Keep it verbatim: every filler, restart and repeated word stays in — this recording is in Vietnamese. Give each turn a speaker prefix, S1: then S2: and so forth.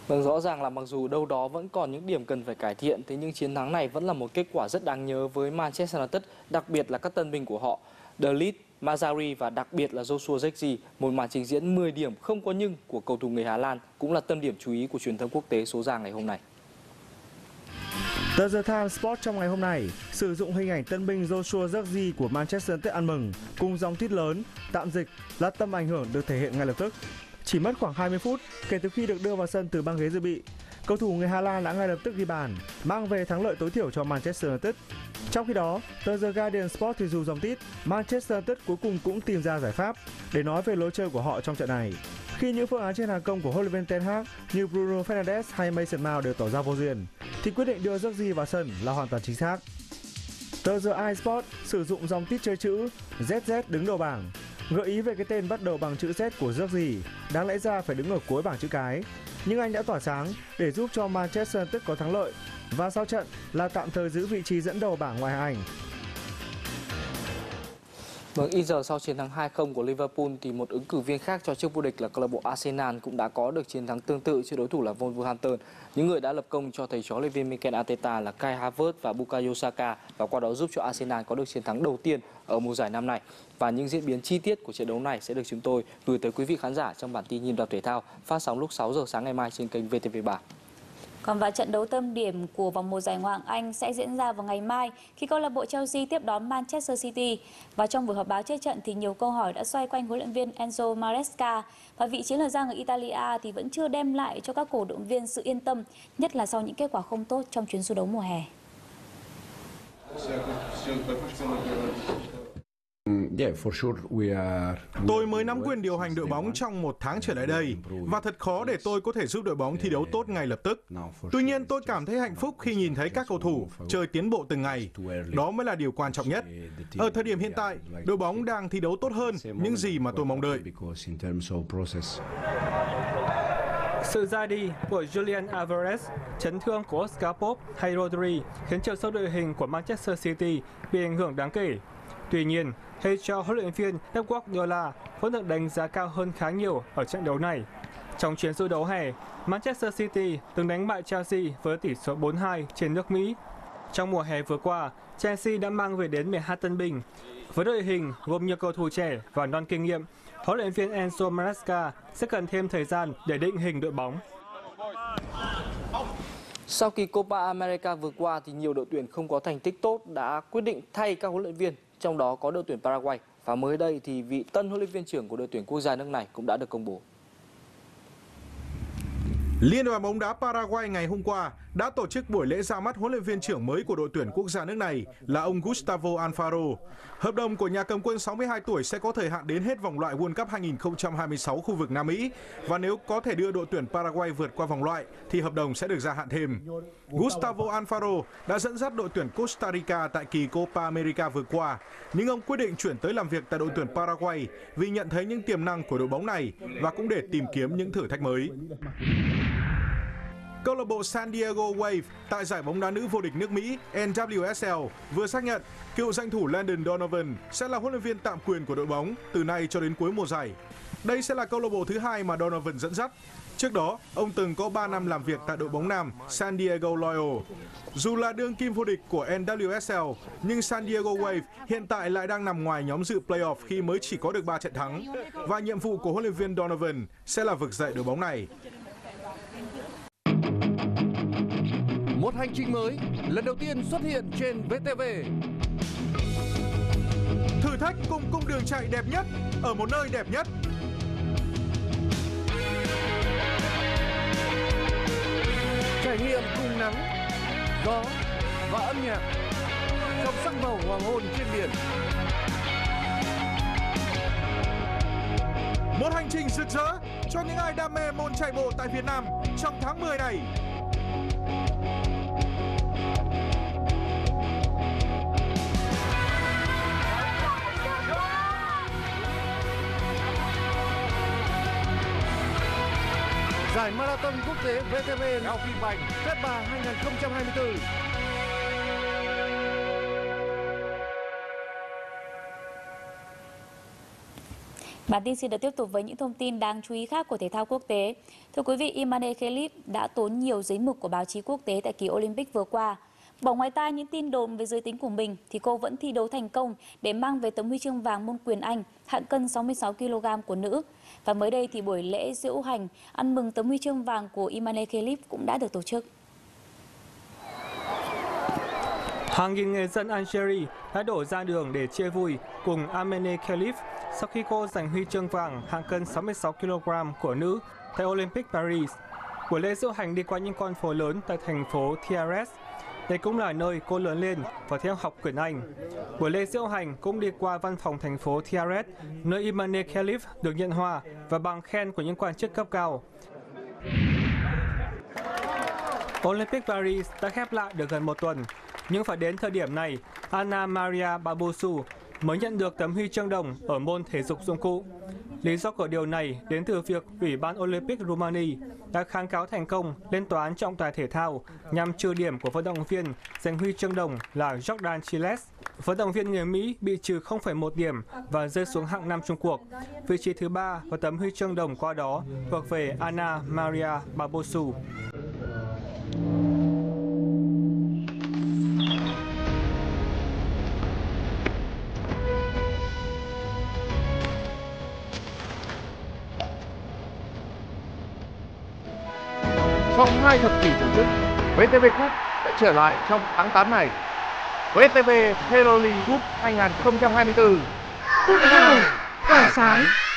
S1: Vâng, rõ ràng là mặc dù đâu đó vẫn còn những điểm cần phải cải thiện, thế nhưng chiến thắng này vẫn là một kết quả rất đáng nhớ với Manchester United, đặc biệt là các tân binh của họ, De Ligt, Mazzari và đặc biệt là Joshua Zirkzee. Một màn trình diễn mười điểm không có nhưng của cầu thủ người Hà Lan cũng là tâm điểm chú ý của truyền thông quốc tế số ra ngày hôm nay.
S2: tờ The Times Sport trong ngày hôm nay sử dụng hình ảnh tân binh Joshua Zirkzee của Manchester United ăn mừng cùng dòng tweet lớn tạm dịch là tâm ảnh hưởng được thể hiện ngay lập tức. Chỉ mất khoảng hai mươi phút kể từ khi được đưa vào sân từ băng ghế dự bị, cầu thủ người Hà Lan đã ngay lập tức ghi bàn, mang về thắng lợi tối thiểu cho Manchester United. Trong khi đó, tờ The Guardian Sport thì dù dòng tít, Manchester United cuối cùng cũng tìm ra giải pháp để nói về lối chơi của họ trong trận này. Khi những phương án trên hàng công của huấn luyện viên Ten Hag như Bruno Fernandes hay Mason Mount đều tỏ ra vô duyên, thì quyết định đưa Zirkzee vào sân là hoàn toàn chính xác. Tờ The Eye Sport sử dụng dòng tít chơi chữ Z Z đứng đầu bảng, gợi ý về cái tên bắt đầu bằng chữ Z của Zirkzee, đáng lẽ ra phải đứng ở cuối bảng chữ cái. Nhưng anh đã tỏa sáng để giúp cho Manchester United có thắng lợi và sau trận là tạm thời giữ vị trí dẫn đầu bảng ngoại hạng Anh.
S1: Vâng, ít giờ sau chiến thắng hai không của Liverpool thì một ứng cử viên khác cho chức vô địch là câu lạc bộ Arsenal cũng đã có được chiến thắng tương tự trước đối thủ là Wolverhampton. Những người đã lập công cho thầy trò huấn luyện viên Mikel Arteta là Kai Havertz và Bukayo Saka và qua đó giúp cho Arsenal có được chiến thắng đầu tiên ở mùa giải năm nay. Và những diễn biến chi tiết của trận đấu này sẽ được chúng tôi gửi tới quý vị khán giả trong bản tin Nhịp đập thể thao phát sóng lúc sáu giờ sáng ngày mai trên kênh vê tê vê ba.
S3: Còn vào trận đấu tâm điểm của vòng một giải Ngoại hạng Anh sẽ diễn ra vào ngày mai khi câu lạc bộ Chelsea tiếp đón Manchester City. Và trong buổi họp báo trước trận thì nhiều câu hỏi đã xoay quanh huấn luyện viên Enzo Maresca và vị chiến lược gia người Italia thì vẫn chưa đem lại cho các cổ động viên sự yên tâm, nhất là sau những kết quả không tốt trong chuyến du đấu mùa hè.
S4: Tôi mới nắm quyền điều hành đội bóng trong một tháng trở lại đây và thật khó để tôi có thể giúp đội bóng thi đấu tốt ngay lập tức. Tuy nhiên tôi cảm thấy hạnh phúc khi nhìn thấy các cầu thủ chơi tiến bộ từng ngày. Đó mới là điều quan trọng nhất. Ở thời điểm hiện tại, đội bóng đang thi đấu tốt hơn những gì mà tôi mong đợi.
S5: Sự ra đi của Julian Alvarez, chấn thương của Oscar Pope hay Rodri khiến chiều sâu đội hình của Manchester City bị ảnh hưởng đáng kể. Tuy nhiên, thầy trò huấn luyện viên Pep Guardiola vẫn được đánh giá cao hơn khá nhiều ở trận đấu này. Trong chuyến du đấu hè, Manchester City từng đánh bại Chelsea với tỷ số bốn hai trên nước Mỹ. Trong mùa hè vừa qua, Chelsea đã mang về đến mười hai tân binh. Với đội hình gồm nhiều cầu thủ trẻ và non kinh nghiệm, huấn luyện viên Enzo Maresca sẽ cần thêm thời gian để định hình đội bóng.
S1: Sau kỳ Copa America vừa qua thì nhiều đội tuyển không có thành tích tốt đã quyết định thay các huấn luyện viên, trong đó có đội tuyển Paraguay. Và mới đây thì vị tân huấn luyện viên trưởng của đội tuyển quốc gia nước này cũng đã được công bố.
S4: Liên đoàn bóng đá Paraguay ngày hôm qua đã tổ chức buổi lễ ra mắt huấn luyện viên trưởng mới của đội tuyển quốc gia nước này là ông Gustavo Alfaro. Hợp đồng của nhà cầm quân sáu mươi hai tuổi sẽ có thời hạn đến hết vòng loại World Cup hai không hai sáu khu vực Nam Mỹ và nếu có thể đưa đội tuyển Paraguay vượt qua vòng loại thì hợp đồng sẽ được gia hạn thêm. Gustavo Alfaro đã dẫn dắt đội tuyển Costa Rica tại kỳ Copa America vừa qua, nhưng ông quyết định chuyển tới làm việc tại đội tuyển Paraguay vì nhận thấy những tiềm năng của đội bóng này và cũng để tìm kiếm những thử thách mới. Câu lạc bộ San Diego Wave tại giải bóng đá nữ vô địch nước Mỹ N W S L vừa xác nhận cựu danh thủ Landon Donovan sẽ là huấn luyện viên tạm quyền của đội bóng từ nay cho đến cuối mùa giải. Đây sẽ là câu lạc bộ thứ hai mà Donovan dẫn dắt. Trước đó, ông từng có ba năm làm việc tại đội bóng nam San Diego Loyal. Dù là đương kim vô địch của N W S L, nhưng San Diego Wave hiện tại lại đang nằm ngoài nhóm dự playoff khi mới chỉ có được ba trận thắng. Và nhiệm vụ của huấn luyện viên Donovan sẽ là vực dậy đội bóng này.
S6: Một hành trình mới lần đầu tiên xuất hiện trên vê tê vê.
S4: Thử thách cùng cung đường chạy đẹp nhất ở một nơi đẹp nhất.
S6: Trải nghiệm cùng nắng, gió và âm nhạc trong sắc màu hoàng hôn trên biển.
S4: Một hành trình rực rỡ cho những ai đam mê môn chạy bộ tại Việt Nam trong tháng mười này.
S6: Giải Marathon Quốc tế vê tê vê Ngao Kim Bành phép ba hai không hai tư.
S3: Bản tin xin được tiếp tục với những thông tin đáng chú ý khác của thể thao quốc tế. Thưa quý vị, Imane Khelif đã tốn nhiều giấy mực của báo chí quốc tế tại kỳ Olympic vừa qua. Bỏ ngoài tai những tin đồn về giới tính của mình thì cô vẫn thi đấu thành công để mang về tấm huy chương vàng môn quyền Anh hạng cân sáu mươi sáu ki lô gam của nữ. Và mới đây thì buổi lễ diễu hành ăn mừng tấm huy chương vàng của Imane Khelif cũng đã được tổ chức.
S5: Hàng nghìn người dân Algeria đã đổ ra đường để chia vui cùng Imane Khelif sau khi cô giành huy chương vàng hạng cân sáu mươi sáu ki lô gam của nữ tại Olympic Paris. Buổi lễ diễu hành đi qua những con phố lớn tại thành phố Thiares. Đây cũng là nơi cô lớn lên và theo học quyền Anh. Buổi lễ diễu hành cũng đi qua văn phòng thành phố Thiares, nơi Imane Khelif được nhận hoa và bằng khen của những quan chức cấp cao. Olympic Paris đã khép lại được gần một tuần, nhưng phải đến thời điểm này, Ana Maria Barbusu mới nhận được tấm huy chương đồng ở môn thể dục dụng cụ. Lý do của điều này đến từ việc Ủy ban Olympic Romania đã kháng cáo thành công lên tòa án trọng tài thể thao nhằm trừ điểm của vận động viên giành huy chương đồng là Jordan Chiles. Vận động viên người Mỹ bị trừ không phẩy một điểm và rơi xuống hạng năm chung cuộc. Vị trí thứ ba và tấm huy chương đồng qua đó thuộc về Ana Maria Barbusu.
S6: Sau hai thập kỷ tổ chức, vê tê vê Cup sẽ trở lại trong tháng tám này. vê tê vê Hero League Cup hai không hai tư. Cúp nào tỏa sáng.